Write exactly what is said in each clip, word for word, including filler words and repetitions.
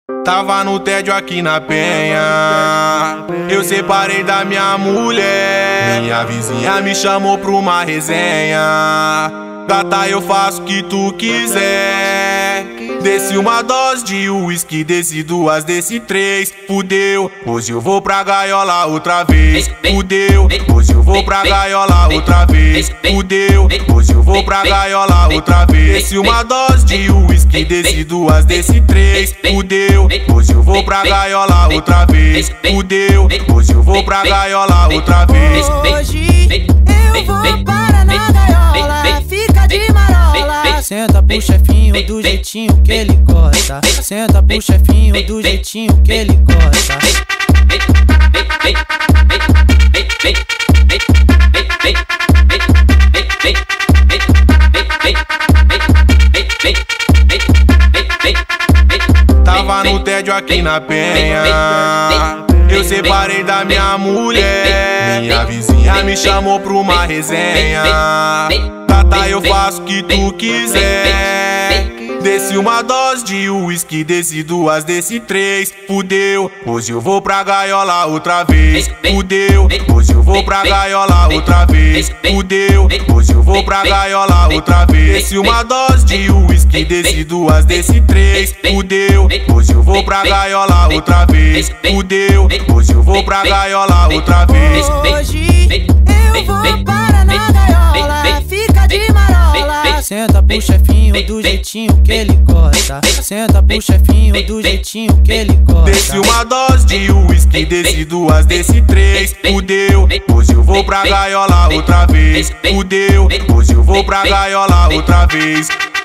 Tava no tédio aqui na Penha, eu separei da minha mulher. Minha vizinha me chamou pra uma resenha. Gata, eu faço o que tu quiser. Desce uma dose de uísque, desce duas, desce três. Fudeu, hoje eu vou pra gaiola outra vez. Fudeu, hoje eu vou pra gaiola outra vez. Fudeu, hoje eu vou pra gaiola outra vez. Desce uma dose de uísque, desce duas, desce três. Fudeu, hoje eu vou pra gaiola outra vez. Fudeu, hoje eu vou pra gaiola outra vez. Hoje eu vou para na gaiola, fica de marola. Senta pro chefinho do jeitinho que ele gosta. Senta pro chefinho do jeitinho que ele gosta. Tava no tédio aqui na Penha, eu separei da minha mulher. Minha vizinha me chamou pra uma resenha. Gata, eu faço o que tu quiser. Desce uma dose de uísque, desce duas, desce três. Fudeu, hoje eu vou pra gaiola outra vez. Fudeu, hoje eu vou pra gaiola outra vez. Fudeu, hoje eu vou pra gaiola outra vez. Desce uma dose de uísque, desce duas, desce três. Fudeu, hoje eu vou pra gaiola outra vez. Fudeu, hoje eu vou pra gaiola outra vez. Hoje eu vou para na gaiola, fica de marola. Senta pro chefinho do jeitinho que ele gosta. Senta pro chefinho do jeitinho que ele gosta. Desce uma dose de uísque, desce duas, desce três. Fudeu, hoje eu vou pra gaiola outra vez. Fudeu, hoje eu vou pra gaiola outra vez.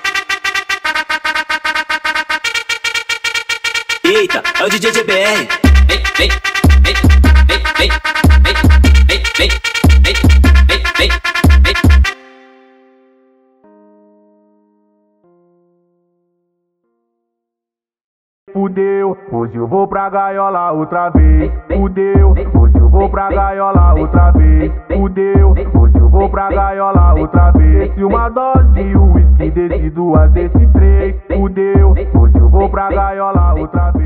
Eita, é o D J G B R. Fudeu, hoje eu vou pra gaiola outra vez. Fudeu, hoje eu vou pra gaiola outra vez. Fudeu, hoje eu vou pra gaiola outra vez. Desce uma dose de uísque, desce duas, desce três. Fudeu, hoje eu vou pra gaiola outra vez.